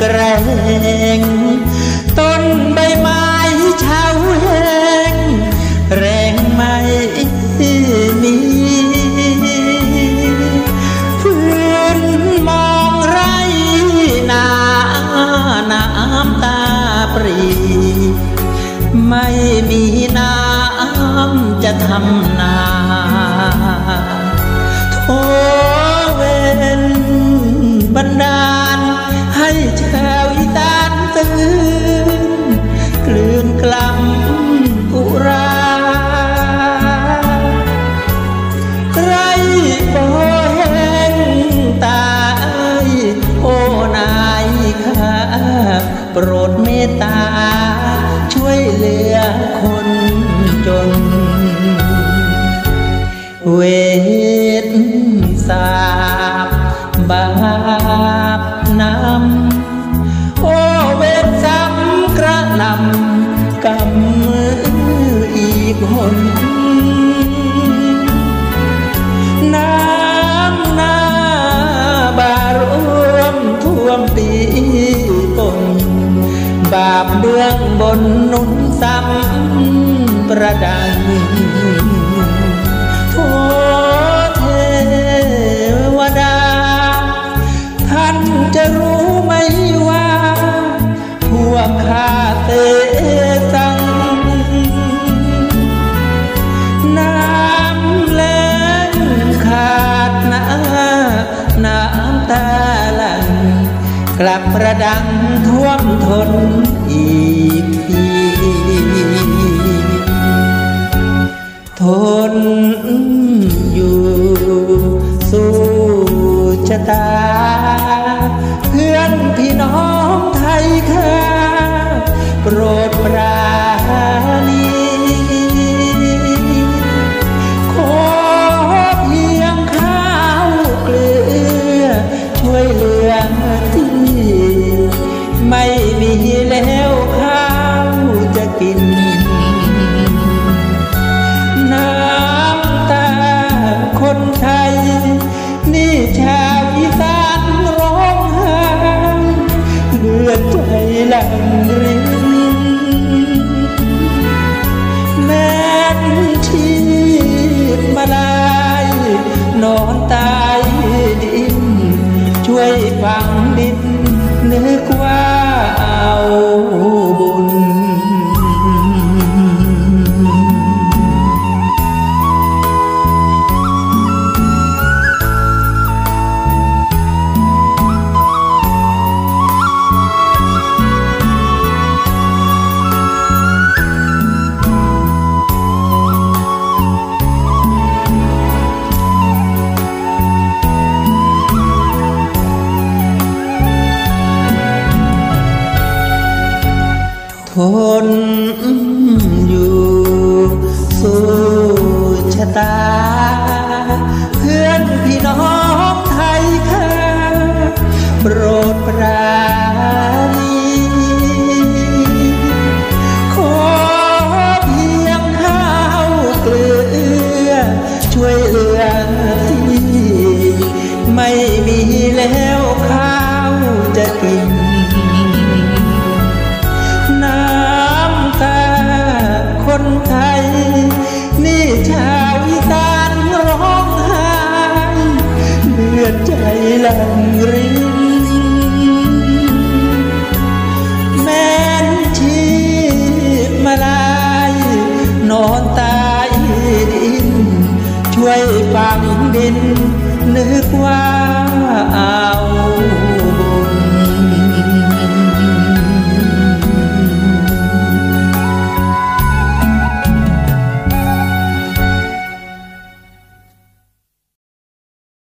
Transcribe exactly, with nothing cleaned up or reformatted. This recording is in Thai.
แรงต้นใบไม้เฉาแห้งแรงไม่มีพื้นมองไรนาน้ำตาปรีไม่มีน้ำจะทำนาโทเวนบันดาลให้ชาวอีสานตื่นกลืนกล่ำกุราไรบ่แห้งตายโอ้นายข้าโปรดเมตตาช่วยเหลือคนจนเวทสาบบาปนำโอ้เวทซ้ำกระนำกำมืออีกหนน้ำหน้าบารวมท่วมตีปนบาปเบื้องบนนุนซ้ำประดังโทเทวดาท่านจะรู้ไหมว่าพวกข้าเตสังน้ำแล้งขาดน้ำน้ำตาหลั่งกลับประดังท่วมทนอีกทีทนอยู่สู้ชะตาเพื่อนพี่น้องไทยข้าโปรดปราณีขอเพียงข้าวเกลือช่วยเหลือที่ไม่มีแล้วข้าวจะกินน้ำตาคนไทยนี่ชาวอีสานร้องไห้เลือดใจหลั่งรินแม้นชีพมาลายนอนตายดินช่วยฝังดินนึกว่าเอาบุญทนอยู่สู้ชะตาเพื่อนพี่น้องไทยข้าโปรดปราณีขอเพียงข้าวเกลือช่วยเหลือที่ไม่มีแล้วข้าวจะกินคนไทยนี่ชาวอีสานร้องไห้เลือดใจหลั่งรินแม้นชีพมาลายนอนตายดินช่วยฝังดินนึกว่า